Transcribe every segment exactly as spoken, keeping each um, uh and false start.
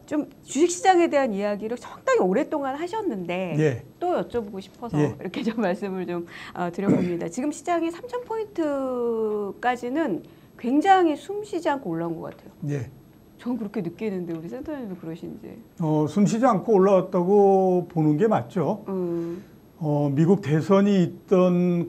좀 주식시장에 대한 이야기를 상당히 오랫동안 하셨는데 예. 또 여쭤보고 싶어서 예. 이렇게 좀 말씀을 좀 어, 드려봅니다. 지금 시장이 삼천 포인트까지는 굉장히 숨쉬지 않고 올라온 것 같아요. 예. 저는 그렇게 느끼는데 우리 센터님도 그러신지. 어, 숨쉬지 않고 올라왔다고 보는 게 맞죠. 음. 어, 미국 대선이 있던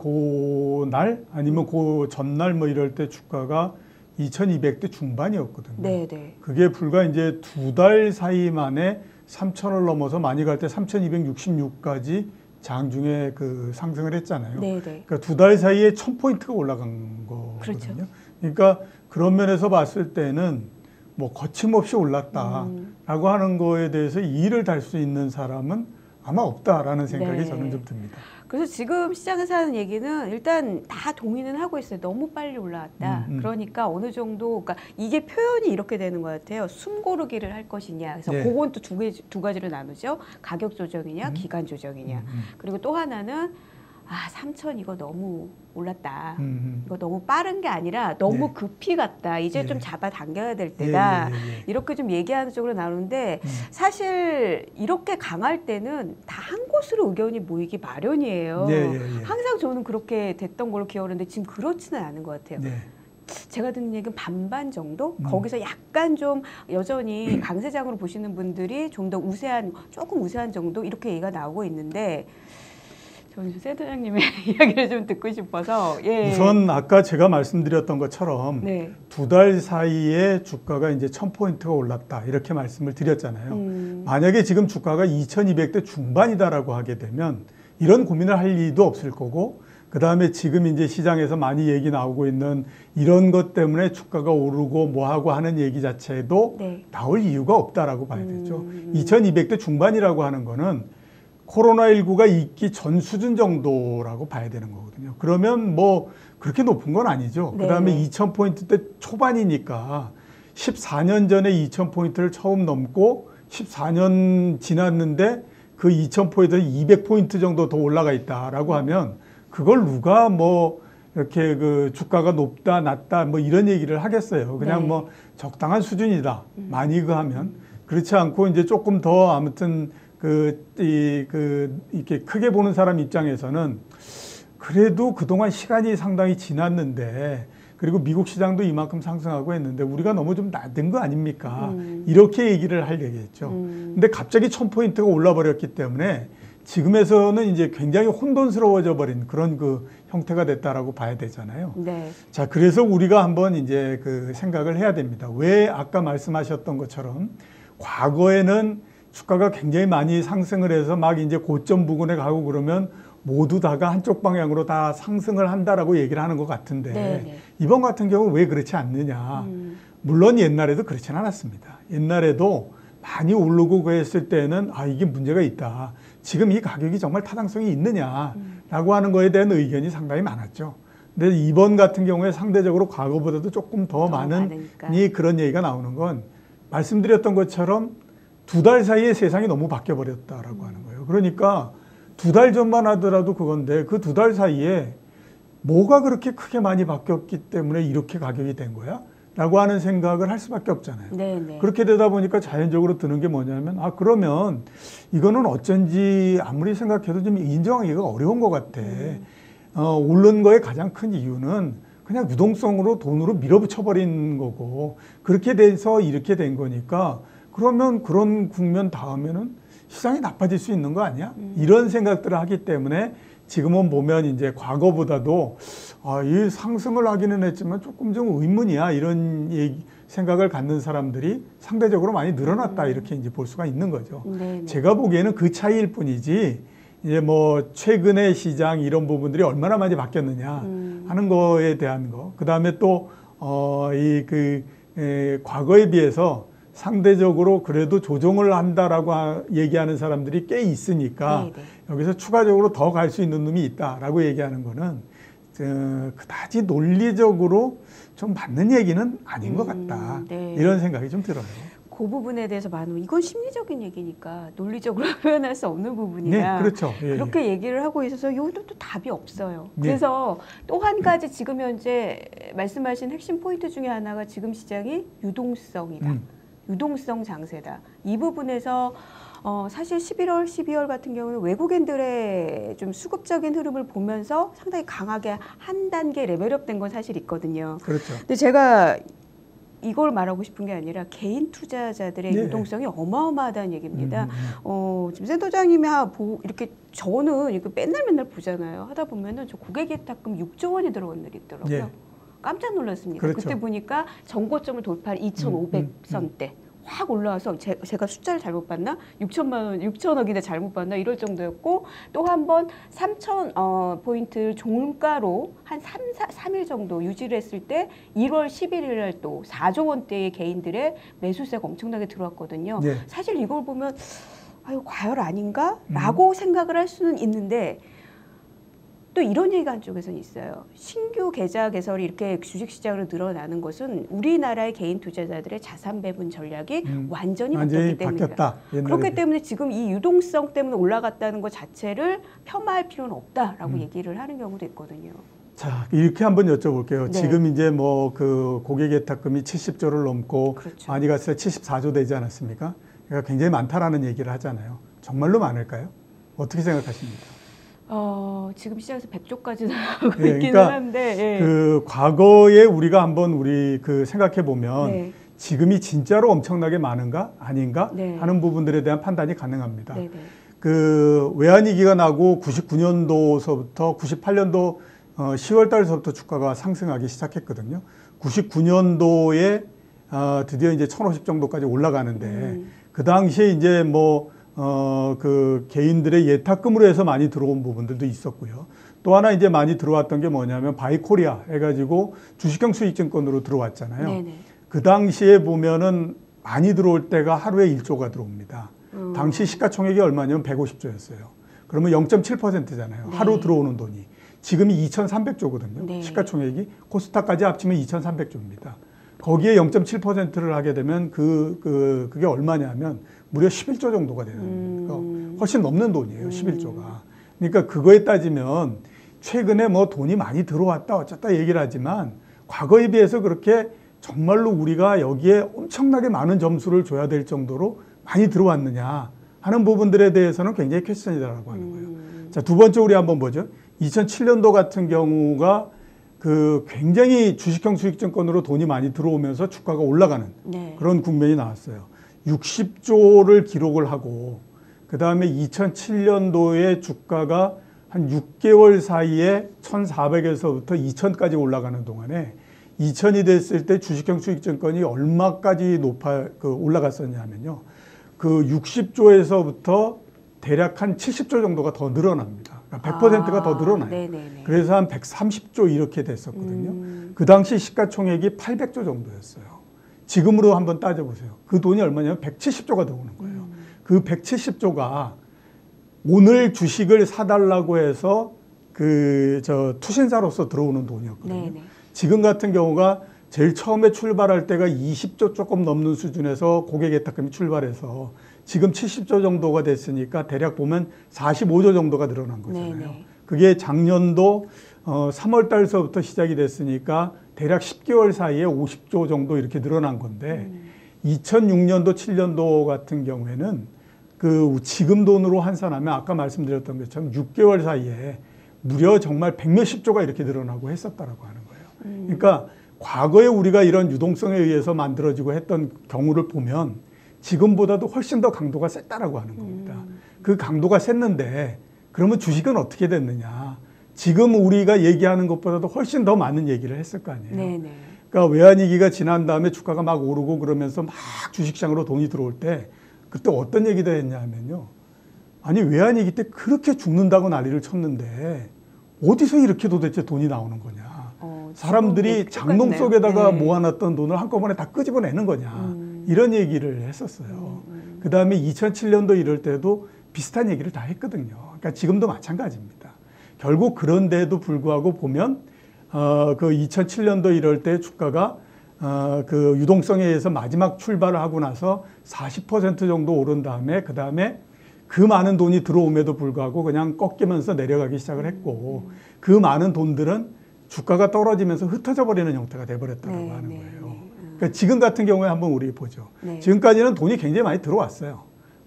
그날 아니면 그 전날 뭐 이럴 때 주가가 이천이백 대 중반이었거든요. 네네. 그게 불과 이제 두 달 사이 만에 삼천을 넘어서 많이 갈 때 삼천이백육십육까지 장중에 그 상승을 했잖아요. 네네. 그러니까 두 달 사이에 천 포인트가 올라간 거거든요. 그렇죠. 그러니까 그런 면에서 봤을 때는 뭐 거침없이 올랐다라고 음. 하는 거에 대해서 이의를 달 수 있는 사람은 아마 없다라는 생각이 네. 저는 좀 듭니다. 그래서 지금 시장에서 하는 얘기는 일단 다 동의는 하고 있어요. 너무 빨리 올라왔다. 음, 음. 그러니까 어느 정도, 그러니까 이게 표현이 이렇게 되는 것 같아요. 숨 고르기를 할 것이냐. 그래서 네. 그건 또 두 가지, 두 가지로 나누죠. 가격 조정이냐, 음. 기간 조정이냐. 음, 음. 그리고 또 하나는 아, 삼천 이거 너무 올랐다. 음, 음. 이거 너무 빠른 게 아니라 너무 네. 급히 갔다. 이제 예. 좀 잡아당겨야 될 예, 때다. 예, 예, 예. 이렇게 좀 얘기하는 쪽으로 나오는데 음. 사실 이렇게 강할 때는 다 한 곳으로 의견이 모이기 마련이에요. 예, 예, 예. 항상 저는 그렇게 됐던 걸로 기억하는데 지금 그렇지는 않은 것 같아요. 네. 제가 듣는 얘기는 반반 정도? 음. 거기서 약간 좀 여전히 강세장으로 보시는 분들이 좀 더 우세한, 조금 우세한 정도 이렇게 얘기가 나오고 있는데 저는 센터장님의 이야기를 좀 듣고 싶어서. 예. 우선 아까 제가 말씀드렸던 것처럼 네. 두 달 사이에 주가가 이제 천 포인트가 올랐다 이렇게 말씀을 드렸잖아요. 음. 만약에 지금 주가가 이천이백 대 중반이다라고 하게 되면 이런 고민을 할 일도 없을 거고, 그 다음에 지금 이제 시장에서 많이 얘기 나오고 있는 이런 것 때문에 주가가 오르고 뭐하고 하는 얘기 자체도 네. 나올 이유가 없다라고 봐야 되죠. 음. 이천이백 대 중반이라고 하는 거는 코로나십구가 있기 전 수준 정도라고 봐야 되는 거거든요. 그러면 뭐 그렇게 높은 건 아니죠. 네. 그다음에 이천 포인트대 초반이니까 십사 년 전에 이천 포인트를 처음 넘고 십사 년 지났는데 그 이천 포인트에 이백 포인트 정도 더 올라가 있다라고 하면 그걸 누가 뭐 이렇게 그 주가가 높다 낮다 뭐 이런 얘기를 하겠어요. 그냥 네. 뭐 적당한 수준이다. 음. 많이 그 하면 그렇지 않고 이제 조금 더 아무튼 그, 이, 그, 이렇게 크게 보는 사람 입장에서는 그래도 그동안 시간이 상당히 지났는데, 그리고 미국 시장도 이만큼 상승하고 했는데 우리가 너무 좀 낮은 거 아닙니까? 음. 이렇게 얘기를 할 얘기겠죠. 음. 근데 갑자기 천 포인트가 올라버렸기 때문에 지금에서는 이제 굉장히 혼돈스러워져 버린 그런 그 형태가 됐다라고 봐야 되잖아요. 네. 자, 그래서 우리가 한번 이제 그 생각을 해야 됩니다. 왜 아까 말씀하셨던 것처럼 과거에는 주가가 굉장히 많이 상승을 해서 막 이제 고점 부근에 가고 그러면 모두 다가 한쪽 방향으로 다 상승을 한다라고 얘기를 하는 것 같은데 네네. 이번 같은 경우 왜 그렇지 않느냐. 음. 물론 옛날에도 그렇지는 않았습니다. 옛날에도 많이 오르고 그랬을 때는 아, 이게 문제가 있다. 지금 이 가격이 정말 타당성이 있느냐라고 음. 하는 거에 대한 의견이 상당히 많았죠. 근데 이번 같은 경우에 상대적으로 과거보다도 조금 더, 더 많은 많으니까. 이 그런 얘기가 나오는 건 말씀드렸던 것처럼 두 달 사이에 세상이 너무 바뀌어 버렸다라고 음. 하는 거예요. 그러니까 두 달 전만 하더라도 그건데 그 두 달 사이에 뭐가 그렇게 크게 많이 바뀌었기 때문에 이렇게 가격이 된 거야? 라고 하는 생각을 할 수밖에 없잖아요. 네네. 그렇게 되다 보니까 자연적으로 드는 게 뭐냐면 아 그러면 이거는 어쩐지 아무리 생각해도 좀 인정하기가 어려운 것 같아. 음. 어, 오른 거의 가장 큰 이유는 그냥 유동성으로 돈으로 밀어붙여 버린 거고 그렇게 돼서 이렇게 된 거니까 그러면 그런 국면 다음에는 시장이 나빠질 수 있는 거 아니야? 음. 이런 생각들을 하기 때문에 지금은 보면 이제 과거보다도 아, 이 상승을 하기는 했지만 조금 좀 의문이야 이런 얘기, 생각을 갖는 사람들이 상대적으로 많이 늘어났다 음. 이렇게 이제 볼 수가 있는 거죠. 네네. 제가 보기에는 그 차이일 뿐이지 이제 뭐 최근의 시장 이런 부분들이 얼마나 많이 바뀌었느냐 음. 하는 거에 대한 거. 그 다음에 또 어, 이 그 과거에 비해서 상대적으로 그래도 조정을 한다라고 하, 얘기하는 사람들이 꽤 있으니까 네네. 여기서 추가적으로 더 갈 수 있는 놈이 있다라고 얘기하는 거는 어, 그다지 논리적으로 좀 맞는 얘기는 아닌 음, 것 같다. 네. 이런 생각이 좀 들어요. 그 부분에 대해서 많은 이건 심리적인 얘기니까 논리적으로 표현할 수 없는 부분이라 네, 그렇죠. 예, 그렇게 얘기를 하고 있어서 이것도 또 답이 없어요. 네. 그래서 또 한 가지 지금 현재 말씀하신 핵심 포인트 중에 하나가 지금 시장이 유동성이다. 음. 유동성 장세다. 이 부분에서 어, 사실 십일월, 십이월 같은 경우는 외국인들의 좀 수급적인 흐름을 보면서 상당히 강하게 한 단계 레벨업된 건 사실 있거든요. 그렇죠. 근데 제가 이걸 말하고 싶은 게 아니라 개인 투자자들의 네. 유동성이 어마어마하다는 얘기입니다. 음, 음. 어, 지금 센터장님이 하- 보- 이렇게 저는 이거 맨날 맨날 보잖아요. 하다 보면은 저 고객예탁금 육조 원이 들어간 날이 있더라고요. 예. 깜짝 놀랐습니다. 그렇죠. 그때 보니까 정고점을 돌파한 이천오백 음, 음, 선대. 확 올라와서 제, 제가 숫자를 잘못 봤나? 육천만 원, 육천억인데 잘못 봤나? 이럴 정도였고 또 한 번 삼천 어, 포인트 종가로 한 삼, 삼 일 정도 유지를 했을 때 일월 십일일 날 또 사조 원대의 개인들의 매수세가 엄청나게 들어왔거든요. 네. 사실 이걸 보면 아유 과열 아닌가? 라고 음. 생각을 할 수는 있는데 또 이런 얘기가 한쪽에서는 있어요. 신규 계좌 개설이 이렇게 주식시장으로 늘어나는 것은 우리나라의 개인 투자자들의 자산 배분 전략이 음, 완전히 완전히 바뀌었기 때문이다. 바뀌었다. 옛날에 그렇기 비해. 때문에 지금 이 유동성 때문에 올라갔다는 것 자체를 폄하할 필요는 없다라고 음. 얘기를 하는 경우도 있거든요. 자, 이렇게 한번 여쭤볼게요. 네. 지금 이제 뭐 그 고객 예탁금이 칠십조를 넘고 그렇죠. 많이 갔을 때 칠십사조 되지 않았습니까? 그러니까 굉장히 많다라는 얘기를 하잖아요. 정말로 많을까요? 어떻게 생각하십니까? 어, 지금 시장에서 백조까지 나오고 예, 있기는 그러니까 한데 예. 그 과거에 우리가 한번 우리 그 생각해 보면 네. 지금이 진짜로 엄청나게 많은가 아닌가 네. 하는 부분들에 대한 판단이 가능합니다. 네네. 그 외환위기가 나고 구십구년도서부터 구십팔년도 어, 시월 달서부터 주가가 상승하기 시작했거든요. 구십구년도에 어, 드디어 이제 천오십 정도까지 올라가는데 음. 그 당시에 이제 뭐 어, 그 개인들의 예탁금으로 해서 많이 들어온 부분들도 있었고요. 또 하나 이제 많이 들어왔던 게 뭐냐면 바이코리아 해가지고 주식형 수익증권으로 들어왔잖아요. 네네. 그 당시에 보면은 많이 들어올 때가 하루에 일조가 들어옵니다. 음. 당시 시가총액이 얼마냐면 백오십조였어요. 그러면 영 점 칠 퍼센트잖아요. 네. 하루 들어오는 돈이. 지금이 이천삼백조거든요. 네. 시가총액이 코스닥까지 합치면 이천삼백조입니다. 거기에 영 점 칠 퍼센트를 하게 되면 그, 그, 그게 얼마냐면 무려 십일조 정도가 되는 음. 거니까 훨씬 넘는 돈이에요. 십일조가. 그러니까 그거에 따지면 최근에 뭐 돈이 많이 들어왔다 어쩌다 얘기를 하지만 과거에 비해서 그렇게 정말로 우리가 여기에 엄청나게 많은 점수를 줘야 될 정도로 많이 들어왔느냐 하는 부분들에 대해서는 굉장히 퀘스천이라고 하는 거예요. 음. 자, 두 번째 우리 한번 보죠. 이천칠년도 같은 경우가 그 굉장히 주식형 수익증권으로 돈이 많이 들어오면서 주가가 올라가는 네. 그런 국면이 나왔어요. 육십조를 기록을 하고 그 다음에 이천칠년도에 주가가 한 육 개월 사이에 천사백에서부터 이천까지 올라가는 동안에 이천이 됐을 때 주식형 수익증권이 얼마까지 높아 그 올라갔었냐면요. 그 육십조에서부터 대략 한 칠십조 정도가 더 늘어납니다. 그러니까 백 퍼센트가 아, 더 늘어나요. 네네네. 그래서 한 백삼십조 이렇게 됐었거든요. 음. 그 당시 시가총액이 팔백조 정도였어요. 지금으로 한번 따져보세요. 그 돈이 얼마냐면 백칠십조가 들어오는 거예요. 음. 그 백칠십조가 오늘 주식을 사달라고 해서 그 저 투신사로서 들어오는 돈이었거든요. 네네. 지금 같은 경우가 제일 처음에 출발할 때가 이십조 조금 넘는 수준에서 고객 예탁금이 출발해서 지금 칠십조 정도가 됐으니까 대략 보면 사십오조 정도가 늘어난 거잖아요. 네네. 그게 작년도 어 삼월 달서부터 시작이 됐으니까 대략 십 개월 사이에 오십조 정도 이렇게 늘어난 건데 음. 이천육년도, 칠년도 같은 경우에는 그 지금 돈으로 환산하면 아까 말씀드렸던 것처럼 육 개월 사이에 무려 정말 백몇십조가 이렇게 늘어나고 했었다라고 하는 거예요. 음. 그러니까 과거에 우리가 이런 유동성에 의해서 만들어지고 했던 경우를 보면 지금보다도 훨씬 더 강도가 셌다라고 하는 겁니다. 음. 그 강도가 셌는데 그러면 주식은 어떻게 됐느냐? 지금 우리가 얘기하는 것보다도 훨씬 더 많은 얘기를 했을 거 아니에요. 네네. 그러니까 외환위기가 지난 다음에 주가가 막 오르고 그러면서 막 주식시장으로 돈이 들어올 때 그때 어떤 얘기도 했냐면요. 아니 외환위기 때 그렇게 죽는다고 난리를 쳤는데 어디서 이렇게 도대체 돈이 나오는 거냐. 어, 사람들이 지금 장롱 똑같네요. 속에다가 네. 모아놨던 돈을 한꺼번에 다 끄집어내는 거냐. 음. 이런 얘기를 했었어요. 음. 그 다음에 이천칠년도 이럴 때도 비슷한 얘기를 다 했거든요. 그러니까 지금도 마찬가지입니다. 결국 그런데도 불구하고 보면 어, 그 이천칠년도 이럴 때 주가가 어, 그 유동성에 의해서 마지막 출발을 하고 나서 사십 퍼센트 정도 오른 다음에 그 다음에 그 많은 돈이 들어옴에도 불구하고 그냥 꺾이면서 내려가기 시작을 했고 그 많은 돈들은 주가가 떨어지면서 흩어져 버리는 형태가 돼버렸다고 네, 하는 네, 거예요. 네. 음. 그러니까 지금 같은 경우에 한번 우리 보죠. 네. 지금까지는 돈이 굉장히 많이 들어왔어요.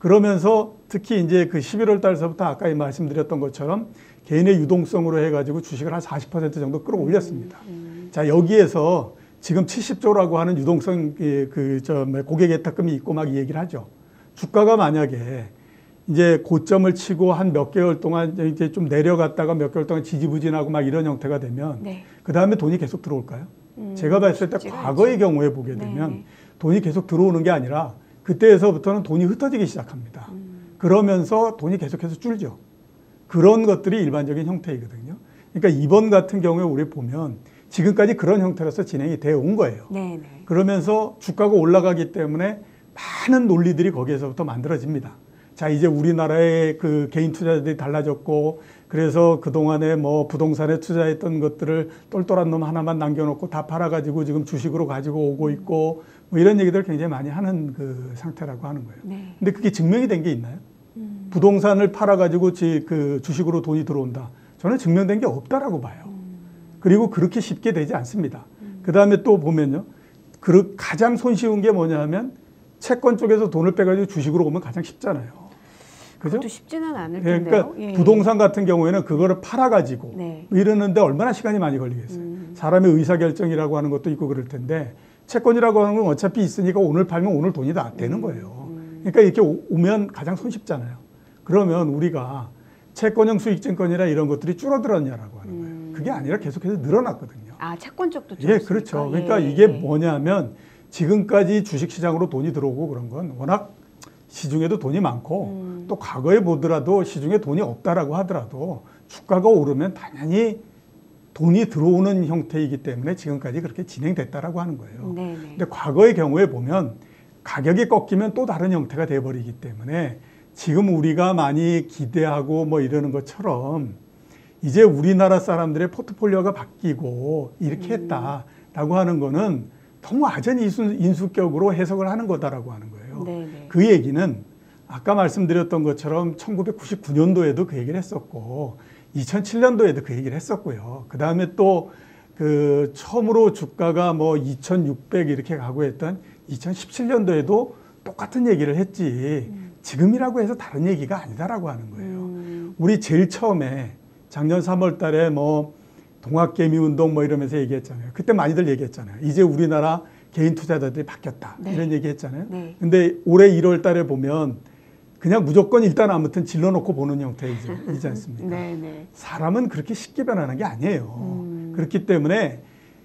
그러면서 특히 이제 그 십일월 달서부터 아까 말씀드렸던 것처럼 개인의 유동성으로 해가지고 주식을 한 사십 퍼센트 정도 끌어올렸습니다. 음, 음. 자, 여기에서 지금 칠십조라고 하는 유동성 그저 고객 예탁금이 있고 막 이 얘기를 하죠. 주가가 만약에 이제 고점을 치고 한 몇 개월 동안 이제 좀 내려갔다가 몇 개월 동안 지지부진하고 막 이런 형태가 되면 네. 그 다음에 돈이 계속 들어올까요? 음, 제가 봤을 때 쉽지가 과거의 않죠. 경우에 보게 되면 네. 돈이 계속 들어오는 게 아니라 그때에서부터는 돈이 흩어지기 시작합니다. 음. 그러면서 돈이 계속해서 줄죠. 그런 것들이 일반적인 형태이거든요. 그러니까 이번 같은 경우에 우리 보면 지금까지 그런 형태로서 진행이 되어 온 거예요. 네, 네. 그러면서 주가가 올라가기 때문에 많은 논리들이 거기에서부터 만들어집니다. 자, 이제 우리나라의 그 개인 투자들이 달라졌고, 그래서 그동안에 뭐 부동산에 투자했던 것들을 똘똘한 놈 하나만 남겨놓고 다 팔아가지고 지금 주식으로 가지고 오고 있고, 뭐 이런 얘기들 굉장히 많이 하는 그 상태라고 하는 거예요. 네. 근데 그게 증명이 된 게 있나요? 음. 부동산을 팔아가지고 지, 그 주식으로 돈이 들어온다. 저는 증명된 게 없다라고 봐요. 음. 그리고 그렇게 쉽게 되지 않습니다. 그 다음에 또 보면요. 그 가장 손쉬운 게 뭐냐 하면 채권 쪽에서 돈을 빼가지고 주식으로 오면 가장 쉽잖아요. 그죠? 그것도 쉽지는 않을 예, 텐데요. 그러니까 예. 부동산 같은 경우에는 그거를 팔아가지고 네. 이러는데 얼마나 시간이 많이 걸리겠어요. 음. 사람의 의사결정이라고 하는 것도 있고 그럴 텐데 채권이라고 하는 건 어차피 있으니까 오늘 팔면 오늘 돈이 다 되는 거예요. 음. 그러니까 이렇게 오- 오면 가장 손쉽잖아요. 그러면 우리가 채권형 수익증권이나 이런 것들이 줄어들었냐라고 하는 거예요. 음. 그게 아니라 계속해서 늘어났거든요. 아, 채권 쪽도 예, 줄었습니까? 그렇죠. 그러니까 예, 이게 예. 뭐냐면 지금까지 주식시장으로 돈이 들어오고 그런 건 워낙 시중에도 돈이 많고 음. 또 과거에 보더라도 시중에 돈이 없다라고 하더라도 주가가 오르면 당연히 돈이 들어오는 형태이기 때문에 지금까지 그렇게 진행됐다라고 하는 거예요. 네, 네. 근데 과거의 경우에 보면 가격이 꺾이면 또 다른 형태가 돼버리기 때문에 지금 우리가 많이 기대하고 뭐 이러는 것처럼 이제 우리나라 사람들의 포트폴리오가 바뀌고 이렇게 했다라고 하는 거는 너무 아전 인수, 인수격으로 해석을 하는 거다라고 하는 거예요. 네, 네. 그 얘기는 아까 말씀드렸던 것처럼 천구백구십구년도에도 그 얘기를 했었고 이천칠년도에도 그 얘기를 했었고요. 그 다음에 또 그 처음으로 주가가 뭐 이천육백 이렇게 가고 했던 이천십칠년도에도 똑같은 얘기를 했지 지금이라고 해서 다른 얘기가 아니다라고 하는 거예요. 음. 우리 제일 처음에 작년 삼월 달에 뭐 동학개미 운동 뭐 이러면서 얘기했잖아요. 그때 많이들 얘기했잖아요. 이제 우리나라 개인 투자자들이 바뀌었다. 네. 이런 얘기 했잖아요. 네. 근데 올해 일월 달에 보면 그냥 무조건 일단 아무튼 질러놓고 보는 형태이지 않습니까? 네, 네. 사람은 그렇게 쉽게 변하는 게 아니에요. 음. 그렇기 때문에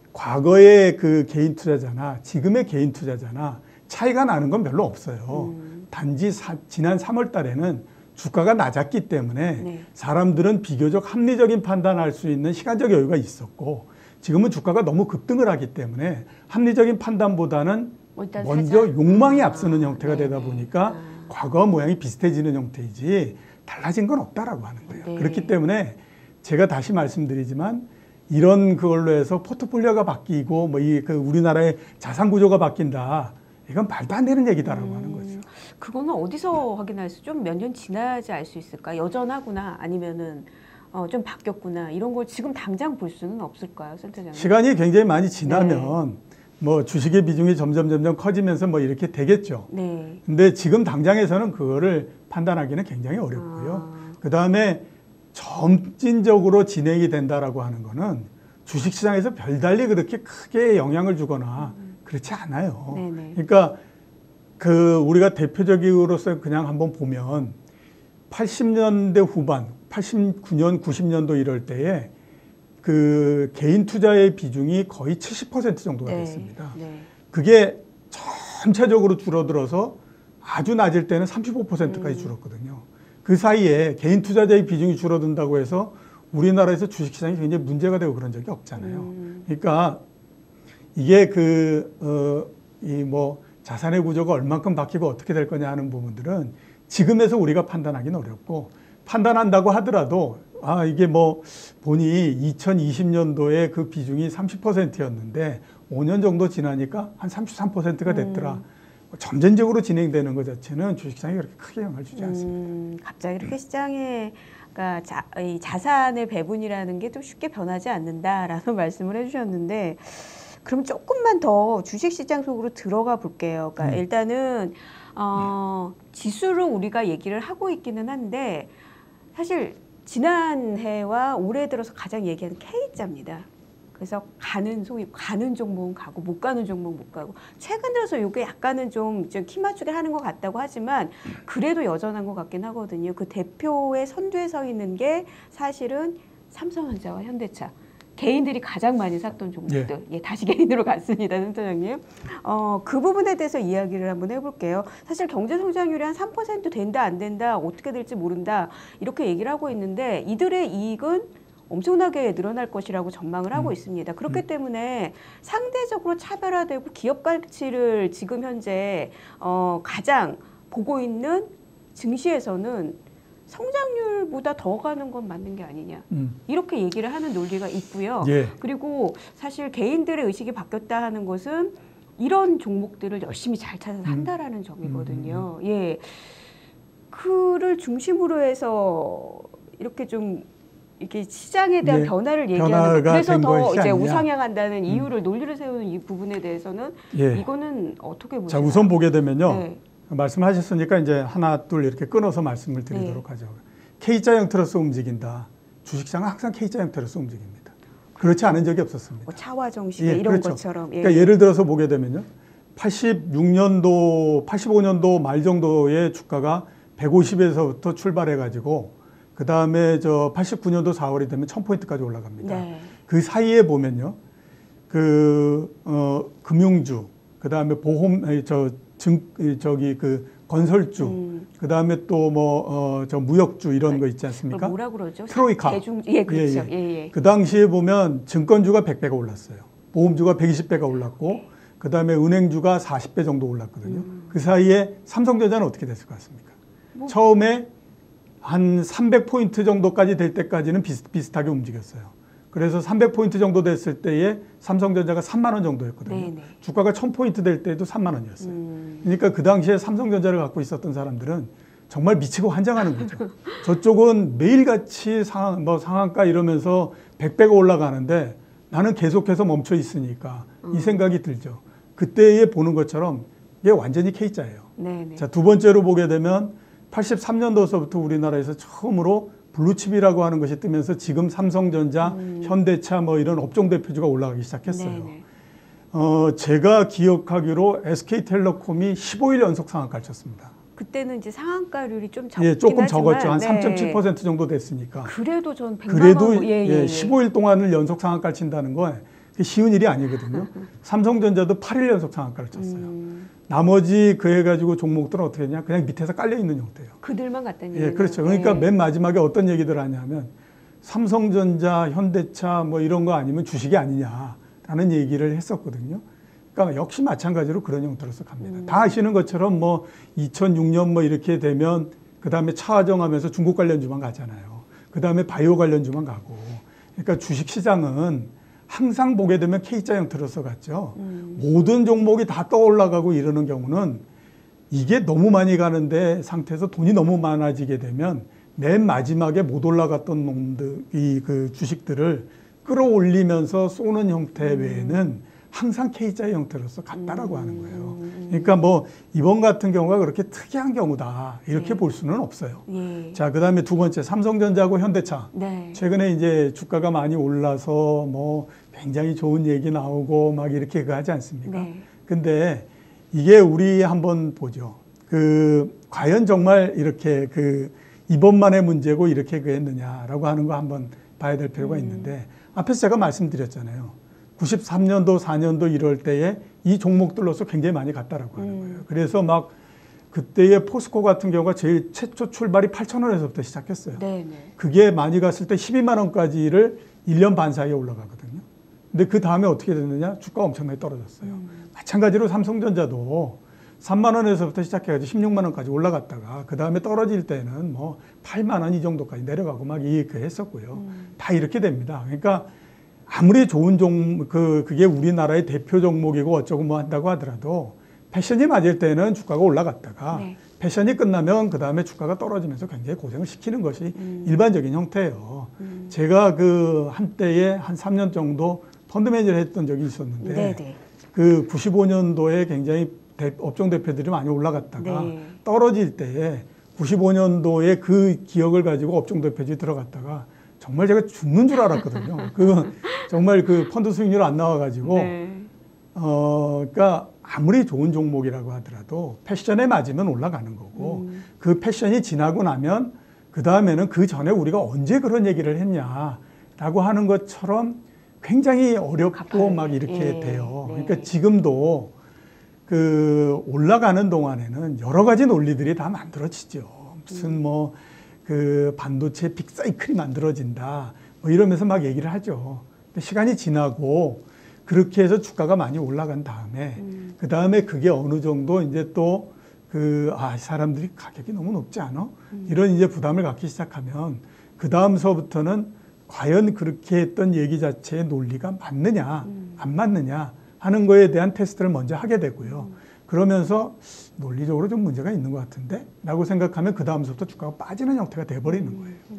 과거의 그 개인 투자자나 지금의 개인 투자자나 차이가 나는 건 별로 없어요. 음. 단지 사, 지난 삼월 달에는 주가가 낮았기 때문에 네. 사람들은 비교적 합리적인 판단할 수 있는 시간적 여유가 있었고 지금은 주가가 너무 급등을 하기 때문에 합리적인 판단보다는 뭐 일단 먼저 사자. 욕망이 아, 앞서는 형태가 네네. 되다 보니까 아. 과거와 모양이 비슷해지는 형태이지 달라진 건 없다라고 하는 거예요. 네. 그렇기 때문에 제가 다시 말씀드리지만 이런 그걸로 해서 포트폴리오가 바뀌고 뭐 이 그 우리나라의 자산 구조가 바뀐다. 이건 말도 안 되는 얘기다라고 음. 하는 거죠. 그거는 어디서 확인할 수? 좀 몇 년 지나야지 알 수 있을까? 여전하구나, 아니면은 어, 좀 바뀌었구나, 이런 걸 지금 당장 볼 수는 없을까요, 센터장님? 시간이 굉장히 많이 지나면 네. 뭐 주식의 비중이 점점 점점 커지면서 뭐 이렇게 되겠죠. 네. 근데 지금 당장에서는 그거를 판단하기는 굉장히 어렵고요. 아. 그 다음에 점진적으로 진행이 된다라고 하는 거는 주식시장에서 별달리 그렇게 크게 영향을 주거나 그렇지 않아요. 네네. 그러니까 그 우리가 대표적으로서 그냥 한번 보면 팔십년대 후반, 팔십구년, 구십년도 이럴 때에 그 개인 투자의 비중이 거의 칠십 퍼센트 정도가 네. 됐습니다. 네. 그게 전체적으로 줄어들어서 아주 낮을 때는 삼십오 퍼센트까지 음. 줄었거든요. 그 사이에 개인 투자자의 비중이 줄어든다고 해서 우리나라에서 주식시장이 굉장히 문제가 되고 그런 적이 없잖아요. 음. 그러니까 이게 그, 어, 이 뭐 자산의 구조가 얼만큼 바뀌고 어떻게 될 거냐 하는 부분들은 지금에서 우리가 판단하기는 어렵고 판단한다고 하더라도 아, 이게 뭐 보니 이천이십년도에 그 비중이 삼십 퍼센트였는데 오 년 정도 지나니까 한 삼십삼 퍼센트가 됐더라. 음. 점진적으로 진행되는 것 자체는 주식시장에 그렇게 크게 영향을 주지 않습니다. 음, 갑자기 이렇게 시장에 그러니까 자, 이 자산의 배분이라는 게 또 쉽게 변하지 않는다라는 말씀을 해주셨는데, 그럼 조금만 더 주식시장 속으로 들어가 볼게요. 그러니까 음. 일단은 어, 지수로 우리가 얘기를 하고 있기는 한데 사실 지난해와 올해 들어서 가장 얘기하는 K자입니다. 그래서 가는 소위 가는 종목은 가고 못 가는 종목은 못 가고 최근 들어서 이게 약간은 좀 키 맞추게 하는 것 같다고 하지만 그래도 여전한 것 같긴 하거든요. 그 대표의 선두에 서 있는 게 사실은 삼성전자와 현대차. 개인들이 가장 많이 샀던 종목들. 예, 예 다시 개인으로 갔습니다, 센터장님. 어, 그 부분에 대해서 이야기를 한번 해볼게요. 사실 경제 성장률이 한 삼 퍼센트 된다, 안 된다, 어떻게 될지 모른다, 이렇게 얘기를 하고 있는데 이들의 이익은 엄청나게 늘어날 것이라고 전망을 하고 음. 있습니다. 그렇기 때문에 상대적으로 차별화되고 기업 가치를 지금 현재 어, 가장 보고 있는 증시에서는 성장률보다 더 가는 건 맞는 게 아니냐. 음. 이렇게 얘기를 하는 논리가 있고요. 예. 그리고 사실 개인들의 의식이 바뀌었다 하는 것은 이런 종목들을 열심히 잘 찾아서 한다라는 음. 점이거든요. 음. 예. 그를 중심으로 해서 이렇게 좀 이렇게 시장에 대한 예. 변화를 얘기하는 거. 그래서 더 이제 아니냐. 우상향한다는 음. 이유를 논리를 세우는 이 부분에 대해서는 예. 이거는 어떻게 보세요? 자, 우선 보게 되면요. 네. 말씀하셨으니까 이제 하나 둘 이렇게 끊어서 말씀을 드리도록 네. 하죠. K자 형태로서 움직인다. 주식시장은 항상 K자 형태로서 움직입니다. 그렇지 않은 적이 없었습니다. 뭐 차와 정시계 예, 이런 그렇죠. 것처럼. 예. 그러니까 예를 들어서 보게 되면요. 팔십육 년도, 팔십오 년도 말 정도의 주가가 백오십에서부터 출발해 가지고 그 다음에 저 팔십구 년도 사월이 되면 천 포인트까지 올라갑니다. 네. 그 사이에 보면요. 그, 어, 금융주, 그 다음에 보험, 아니, 저, 증, 저기 그 건설주, 음. 그 다음에 또 뭐, 어, 저 무역주 이런 거 있지 않습니까? 뭐라 그러죠? 트로이카. 대중, 예, 그렇죠. 예, 예, 예. 예. 그 당시에 보면 증권주가 백 배가 올랐어요. 보험주가 백이십 배가 올랐고, 그 다음에 은행주가 사십 배 정도 올랐거든요. 음. 그 사이에 삼성전자는 어떻게 됐을 것 같습니까? 뭐. 처음에 한 삼백 포인트 정도까지 될 때까지는 비슷비슷하게 움직였어요. 그래서 삼백 포인트 정도 됐을 때에 삼성전자가 삼만 원 정도였거든요. 네네. 주가가 천 포인트 될 때도 삼만 원이었어요. 음. 그러니까 그 당시에 삼성전자를 갖고 있었던 사람들은 정말 미치고 환장하는 거죠. 저쪽은 매일같이 상한, 뭐 상한가 이러면서 백 배가 올라가는데 나는 계속해서 멈춰 있으니까 음. 이 생각이 들죠. 그때에 보는 것처럼 이게 완전히 K자예요. 네네. 자, 두 번째로 보게 되면 팔십삼 년도서부터 우리나라에서 처음으로 블루칩이라고 하는 것이 뜨면서 지금 삼성전자, 음. 현대차 뭐 이런 업종 대표주가 올라가기 시작했어요. 네네. 어, 제가 기억하기로 에스케이텔레콤이 십오 일 연속 상한가를 쳤습니다. 그때는 이제 상한가율이 좀 적긴 예, 조금 하지만, 적었죠. 한 네. 삼 점 칠 퍼센트 정도 됐으니까. 그래도 전 백만 그래도 원, 예, 예, 예. 예, 십오 일 동안을 연속 상한가를 친다는 건 쉬운 일이 아니거든요. 삼성전자도 팔 일 연속 상한가를 쳤어요. 음, 나머지 그 해가지고 종목들은 어떻게 했냐? 그냥 밑에서 깔려 있는 형태예요. 그들만 갔다는 예, 얘기는. 그렇죠. 그러니까 네. 맨 마지막에 어떤 얘기들 하냐면 삼성전자, 현대차 뭐 이런 거 아니면 주식이 아니냐라는 얘기를 했었거든요. 그러니까 역시 마찬가지로 그런 형태로서 갑니다. 음. 다 아시는 것처럼 뭐 이천육 년 뭐 이렇게 되면 그 다음에 차화정하면서 중국 관련주만 가잖아요. 그 다음에 바이오 관련주만 가고. 그러니까 주식 시장은 항상 보게 되면 K자 형태로서 갔죠. 음. 모든 종목이 다 떠올라가고 이러는 경우는 이게 너무 많이 가는데 상태에서 돈이 너무 많아지게 되면 맨 마지막에 못 올라갔던 놈들, 이 그 주식들을 끌어올리면서 쏘는 형태 외에는 항상 K자 형태로서 같다라고 음. 하는 거예요. 그러니까 뭐 이번 같은 경우가 그렇게 특이한 경우다 이렇게 네. 볼 수는 없어요. 예. 자, 그다음에 두 번째 삼성전자하고 현대차. 네. 최근에 이제 주가가 많이 올라서 뭐 굉장히 좋은 얘기 나오고 막 이렇게 그 하지 않습니까? 네. 근데 이게 우리 한번 보죠. 그 과연 정말 이렇게 그 이번만의 문제고 이렇게 그 했느냐라고 하는 거 한번 봐야 될 필요가 음. 있는데 앞에서 제가 말씀드렸잖아요. 구십삼 년도, 사 년도 이럴 때에 이 종목들로서 굉장히 많이 갔다라고 하는 거예요. 음. 그래서 막 그때의 포스코 같은 경우가 제일 최초 출발이 팔천 원에서부터 시작했어요. 네네. 그게 많이 갔을 때 십이만 원까지를 일 년 반 사이에 올라가거든요. 근데 그 다음에 어떻게 됐느냐? 주가가 엄청나게 떨어졌어요. 음. 마찬가지로 삼성전자도 삼만 원에서부터 시작해가지고 십육만 원까지 올라갔다가 그 다음에 떨어질 때는 뭐 팔만 원 이 정도까지 내려가고 막 이렇게 했었고요. 음. 다 이렇게 됩니다. 그러니까 아무리 좋은 종, 그, 그게 우리나라의 대표 종목이고 어쩌고 뭐 한다고 하더라도 패션이 맞을 때는 주가가 올라갔다가 네. 패션이 끝나면 그 다음에 주가가 떨어지면서 굉장히 고생을 시키는 것이 음. 일반적인 형태예요. 음. 제가 그 한때에 한 삼 년 정도 펀드 매니저를 했던 적이 있었는데 네네. 그 구십오 년도에 굉장히 대, 업종 대표들이 많이 올라갔다가 네. 떨어질 때에 구십오 년도에 그 기억을 가지고 업종 대표들이 들어갔다가 정말 제가 죽는 줄 알았거든요. 그 정말 그 펀드 수익률 안 나와가지고 네. 어 그러니까 아무리 좋은 종목이라고 하더라도 패션에 맞으면 올라가는 거고 음. 그 패션이 지나고 나면 그 다음에는 그 전에 우리가 언제 그런 얘기를 했냐라고 하는 것처럼 굉장히 어렵고 가파르게. 막 이렇게 예. 돼요. 네. 그러니까 지금도 그 올라가는 동안에는 여러 가지 논리들이 다 만들어지죠. 무슨 뭐 그 반도체 빅사이클이 만들어진다 뭐 이러면서 막 얘기를 하죠. 근데 시간이 지나고 그렇게 해서 주가가 많이 올라간 다음에 음. 그 다음에 그게 어느 정도 이제 또 그 아 사람들이 가격이 너무 높지 않아? 음. 이런 이제 부담을 갖기 시작하면 그 다음서부터는 과연 그렇게 했던 얘기 자체의 논리가 맞느냐 음. 안 맞느냐 하는 거에 대한 테스트를 먼저 하게 되고요. 음. 그러면서 논리적으로 좀 문제가 있는 것 같은데 라고 생각하면 그 다음서부터 주가가 빠지는 형태가 돼버리는 거예요. 음.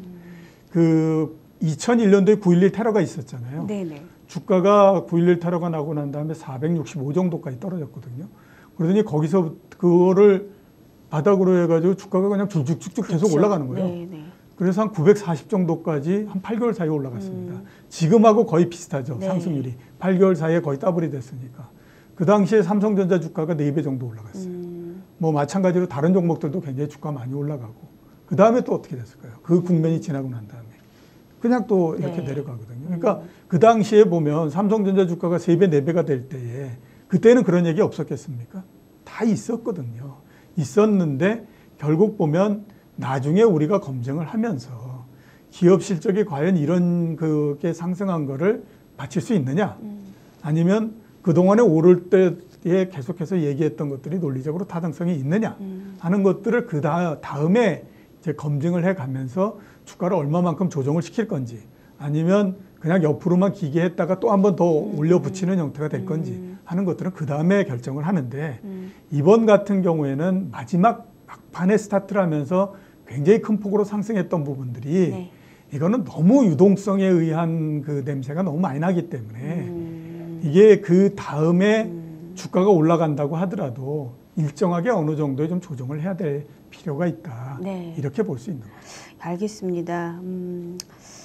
그 이천일 년도에 구일일 테러가 있었잖아요. 네네. 주가가 구일일 테러가 나고 난 다음에 사백육십오 정도까지 떨어졌거든요. 그러더니 거기서 그거를 바닥으로 해가지고 주가가 그냥 쭉쭉쭉쭉 계속 그렇죠. 올라가는 거예요. 네네. 그래서 한 구백사십 정도까지 한 팔 개월 사이에 올라갔습니다. 음. 지금하고 거의 비슷하죠. 네. 상승률이. 팔 개월 사이에 거의 더블이 됐으니까. 그 당시에 삼성전자 주가가 네 배 정도 올라갔어요. 음. 뭐 마찬가지로 다른 종목들도 굉장히 주가 많이 올라가고. 그 다음에 또 어떻게 됐을까요? 그 국면이 지나고 난 다음에. 그냥 또 이렇게 네. 내려가거든요. 그러니까 음. 그 당시에 보면 삼성전자 주가가 세 배, 네 배가 될 때에 그때는 그런 얘기 없었겠습니까? 다 있었거든요. 있었는데 결국 보면 나중에 우리가 검증을 하면서 기업 실적이 과연 이런 그게 상승한 거를 바칠 수 있느냐? 음. 아니면 그동안에 오를 때에 계속해서 얘기했던 것들이 논리적으로 타당성이 있느냐? 음. 하는 것들을 그 다- 다음에 이제 검증을 해 가면서 주가를 얼마만큼 조정을 시킬 건지 아니면 그냥 옆으로만 기계했다가 또 한 번 더 음. 올려 붙이는 형태가 될 건지 음. 하는 것들은 그 다음에 결정을 하는데 음. 이번 같은 경우에는 마지막 막판에 스타트를 하면서 굉장히 큰 폭으로 상승했던 부분들이 네. 이거는 너무 유동성에 의한 그 냄새가 너무 많이 나기 때문에 음. 이게 그 다음에 음. 주가가 올라간다고 하더라도 일정하게 어느 정도의 좀 조정을 해야 될 필요가 있다. 네. 이렇게 볼 수 있는 거죠. 알겠습니다. 음,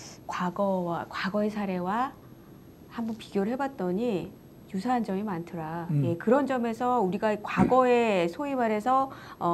과거와 과거의 사례와 한번 비교를 해봤더니 유사한 점이 많더라. 음. 예, 그런 점에서 우리가 과거에 소위 말해서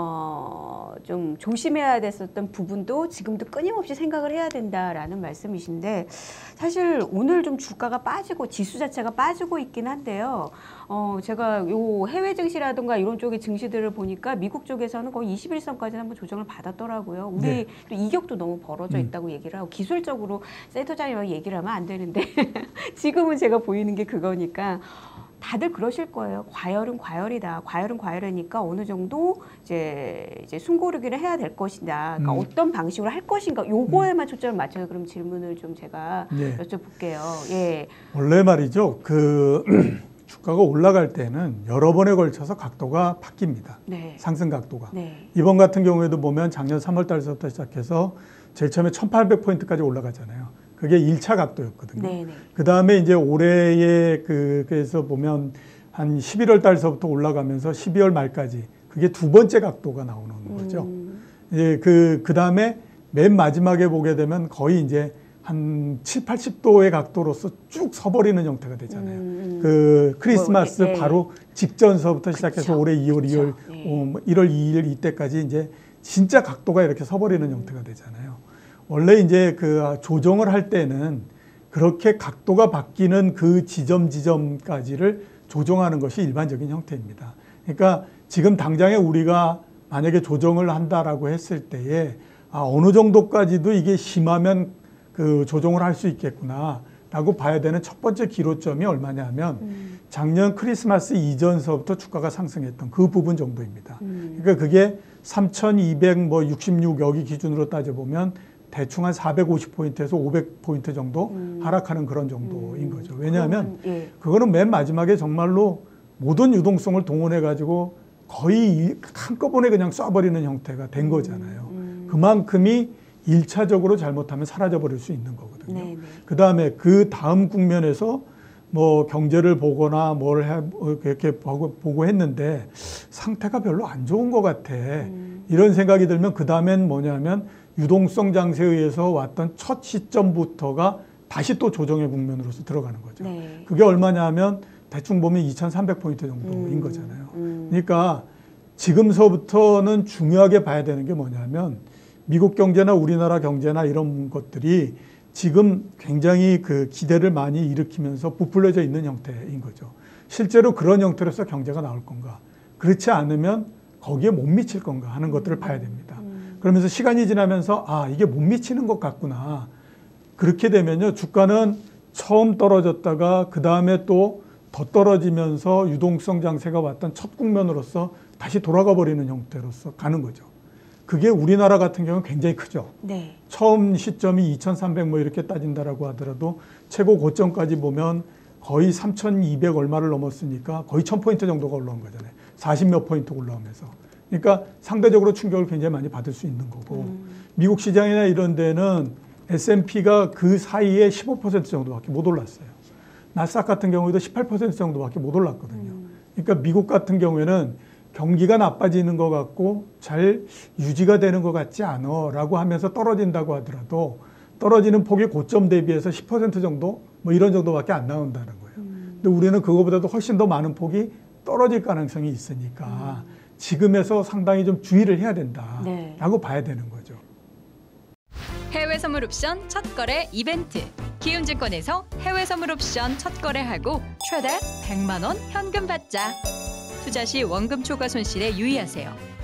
어, 좀 조심해야 됐었던 부분도 지금도 끊임없이 생각을 해야 된다라는 말씀이신데 사실 오늘 좀 주가가 빠지고 지수 자체가 빠지고 있긴 한데요. 어, 제가 요 해외 증시라든가 이런 쪽의 증시들을 보니까 미국 쪽에서는 거의 이십일선까지 한번 조정을 받았더라고요. 우리 네. 또 이격도 너무 벌어져 음. 있다고 얘기를 하고 기술적으로 센터장님하고 얘기를 하면 안 되는데 지금은 제가 보이는 게 그거니까 다들 그러실 거예요. 과열은 과열이다. 과열은 과열이니까 어느 정도 이제 이제 숨고르기를 해야 될 것이다. 그러니까 음. 어떤 방식으로 할 것인가. 요거에만 초점을 맞춰서 그럼 질문을 좀 제가 네. 여쭤볼게요. 예. 원래 말이죠. 그 주가가 올라갈 때는 여러 번에 걸쳐서 각도가 바뀝니다. 네. 상승 각도가. 네. 이번 같은 경우에도 보면 작년 삼월 달서부터 시작해서 제일 처음에 천팔백 포인트까지 올라가잖아요. 그게 일 차 각도였거든요. 네, 네. 그 다음에 이제 올해의 그, 그래서 보면 한 십일월 달서부터 올라가면서 십이월 말까지 그게 두 번째 각도가 나오는 거죠. 음. 예, 그, 그 다음에 맨 마지막에 보게 되면 거의 이제 한 칠, 팔십 도의 각도로서 쭉 서버리는 형태가 되잖아요. 음. 그 크리스마스 뭐, 예, 예. 바로 직전서부터 시작해서 그쵸. 올해 이월, 그쵸. 이월, 예. 어, 뭐 일월 이일 이때까지 이제 진짜 각도가 이렇게 서버리는 형태가 되잖아요. 원래 이제 그 조정을 할 때는 그렇게 각도가 바뀌는 그 지점 지점까지를 조정하는 것이 일반적인 형태입니다. 그러니까 지금 당장에 우리가 만약에 조정을 한다라고 했을 때에 아, 어느 정도까지도 이게 심하면 그 조정을 할 수 있겠구나라고 봐야 되는 첫 번째 기로점이 얼마냐 하면 음. 작년 크리스마스 이전서부터 주가가 상승했던 그 부분 정도입니다. 음. 그러니까 그게 삼천이백육십육 여기 기준으로 따져보면 대충 한 사백오십 포인트에서 오백 포인트 정도 음. 하락하는 그런 정도인 음. 거죠. 왜냐하면 그러면, 예. 그거는 맨 마지막에 정말로 모든 유동성을 동원해가지고 거의 한꺼번에 그냥 쏴버리는 형태가 된 거잖아요. 음. 그만큼이 일차적으로 잘못하면 사라져버릴 수 있는 거거든요. 네, 네. 그 다음에 그 다음 국면에서 뭐 경제를 보거나 뭘 해, 이렇게 보고, 보고 했는데 상태가 별로 안 좋은 것 같아. 음. 이런 생각이 들면 그 다음엔 뭐냐면 유동성 장세에 의해서 왔던 첫 시점부터가 다시 또 조정의 국면으로서 들어가는 거죠. 네. 그게 얼마냐면 대충 보면 이천삼백 포인트 정도인 음. 거잖아요. 음. 그러니까 지금서부터는 중요하게 봐야 되는 게 뭐냐면 미국 경제나 우리나라 경제나 이런 것들이 지금 굉장히 그 기대를 많이 일으키면서 부풀려져 있는 형태인 거죠. 실제로 그런 형태로서 경제가 나올 건가? 그렇지 않으면 거기에 못 미칠 건가 하는 것들을 봐야 됩니다. 음. 그러면서 시간이 지나면서 아, 이게 못 미치는 것 같구나. 그렇게 되면요, 주가는 처음 떨어졌다가 그 다음에 또 더 떨어지면서 유동성 장세가 왔던 첫 국면으로서 다시 돌아가 버리는 형태로서 가는 거죠. 그게 우리나라 같은 경우는 굉장히 크죠. 네. 처음 시점이 이천삼백 뭐 이렇게 따진다라고 하더라도 최고 고점까지 보면 거의 삼천이백 얼마를 넘었으니까 거의 천 포인트 정도가 올라온 거잖아요. 사십 몇 포인트 올라오면서. 그러니까 상대적으로 충격을 굉장히 많이 받을 수 있는 거고 음. 미국 시장이나 이런 데는 에스 앤 피가 그 사이에 십오 퍼센트 정도밖에 못 올랐어요. 나스닥 같은 경우에도 십팔 퍼센트 정도밖에 못 올랐거든요. 음. 그러니까 미국 같은 경우에는 경기가 나빠지는 것 같고 잘 유지가 되는 것 같지 않아 라고 하면서 떨어진다고 하더라도 떨어지는 폭이 고점 대비해서 십 퍼센트 정도 뭐 이런 정도밖에 안 나온다는 거예요. 음. 근데 우리는 그거보다도 훨씬 더 많은 폭이 떨어질 가능성이 있으니까 음. 지금에서 상당히 좀 주의를 해야 된다라고 네. 봐야 되는 거죠. 해외 선물 옵션 첫 거래 이벤트. 키움증권에서 해외 선물 옵션 첫 거래하고 최대 백만 원 현금 받자. 투자 시 원금 초과 손실에 유의하세요.